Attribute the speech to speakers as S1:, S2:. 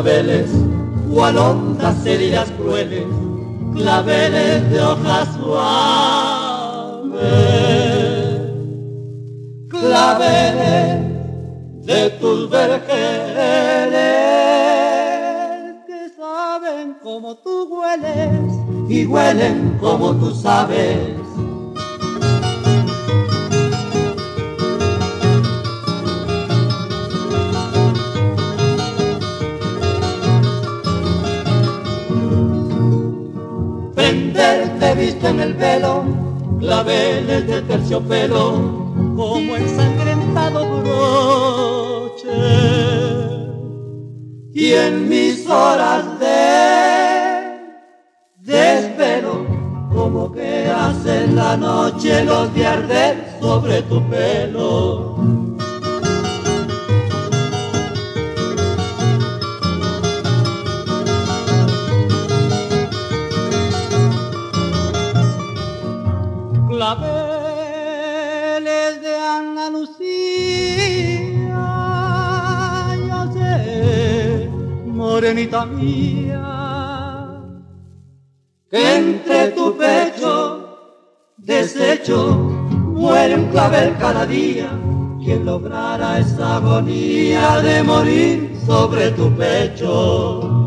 S1: claveles, cual hondas heridas crueles, claveles de hojas suaves, claveles de tus vergeles, que saben como tú hueles y huelen como tú sabes. Prenderte visto en el velo, claveles de terciopelo, como ensangrentado broche. Y en mis horas de desvelo, como que hacen la noche los de arder sobre tu pelo. Claveles de Ana Lucía, yo sé, morenita mía, que entre tu pecho deshecho muere un clavel cada día. Quien lograra esa agonía de morir sobre tu pecho.